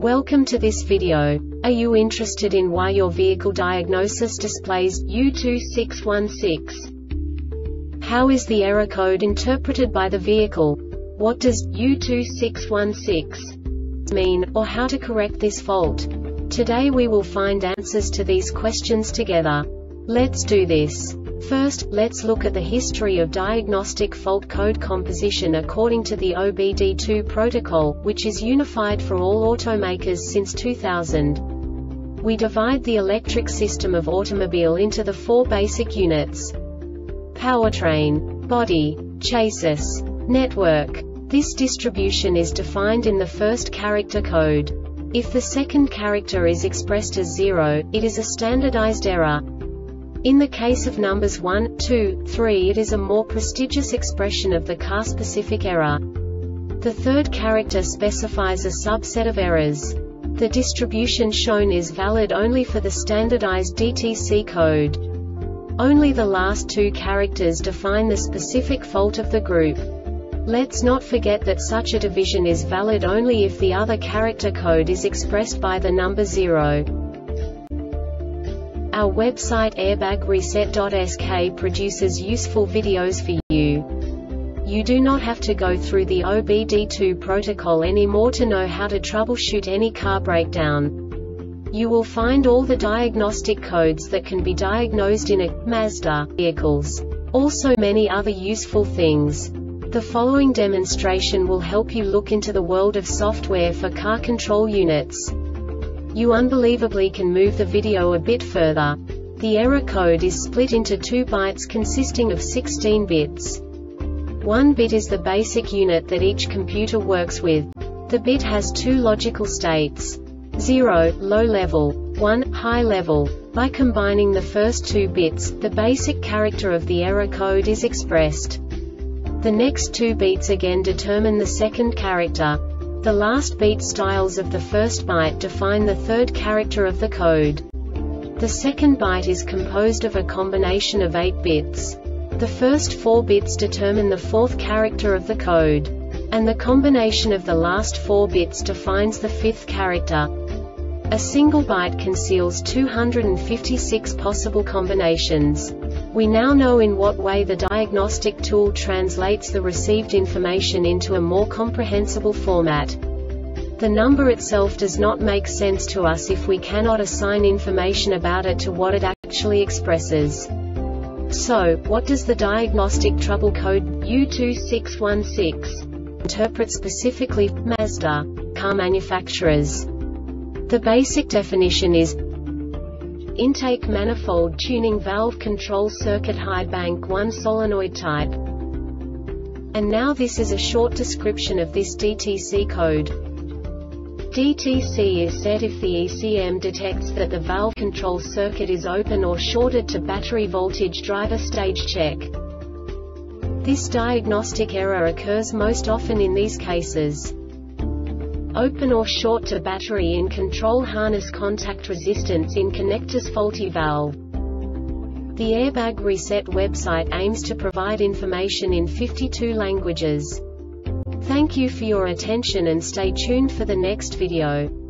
Welcome to this video. Are you interested in why your vehicle diagnosis displays U2616? How is the error code interpreted by the vehicle? What does U2616 mean, or how to correct this fault? Today we will find answers to these questions together. Let's do this. First, let's look at the history of diagnostic fault code composition according to the OBD2 protocol, which is unified for all automakers since 2000. We divide the electric system of automobile into the four basic units: powertrain, body, chassis, network. This distribution is defined in the first character code. If the second character is expressed as 0, it is a standardized error. In the case of numbers 1, 2, 3, it is a more prestigious expression of the car-specific error. The third character specifies a subset of errors. The distribution shown is valid only for the standardized DTC code. Only the last two characters define the specific fault of the group. Let's not forget that such a division is valid only if the other character code is expressed by the number 0. Our website airbagreset.sk produces useful videos for you. You do not have to go through the OBD2 protocol anymore to know how to troubleshoot any car breakdown. You will find all the diagnostic codes that can be diagnosed in a Mazda vehicles. Also many other useful things. The following demonstration will help you look into the world of software for car control units. You unbelievably can move the video a bit further. The error code is split into 2 bytes consisting of 16 bits. 1 bit is the basic unit that each computer works with. The bit has 2 logical states: 0, low level, 1, high level. By combining the first 2 bits, the basic character of the error code is expressed. The next 2 beats again determine the second character. The last beat styles of the first byte define the third character of the code. The second byte is composed of a combination of 8 bits. The first 4 bits determine the fourth character of the code. And the combination of the last 4 bits defines the fifth character. A single byte conceals 256 possible combinations. We now know in what way the diagnostic tool translates the received information into a more comprehensible format. The number itself does not make sense to us if we cannot assign information about it to what it actually expresses. So, what does the diagnostic trouble code U2616 interpret specifically for Mazda car manufacturers? The basic definition is intake manifold tuning valve control circuit high bank 1 solenoid type. And now this is a short description of this DTC code. DTC is set if the ECM detects that the valve control circuit is open or shorted to battery voltage driver stage check. This diagnostic error occurs most often in these cases: open or short to battery in control harness, contact resistance in connectors, faulty valve. The Airbag Reset website aims to provide information in 52 languages. Thank you for your attention and stay tuned for the next video.